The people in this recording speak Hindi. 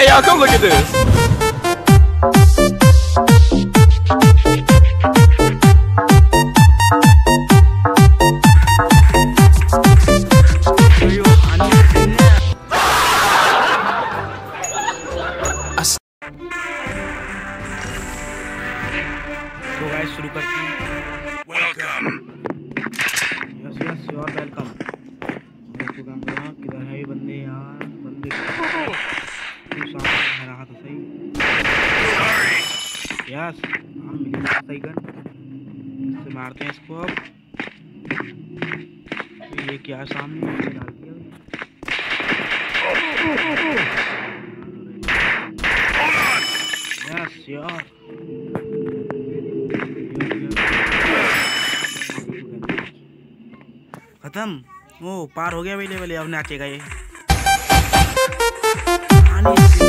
how come look at this. तो गाइस शुरू करते हैं। Welcome. Yes yes you are welcome. किधर है ये बंदे यार? बंदे तू सामने है रहा तो सही। यस हम मिले सही गन इससे मारते हैं इसको। अब ये क्या सामने डाल दिया। यस यार खत्म। ओ पार हो गया भाई लेवल। अब नाचेगा ये।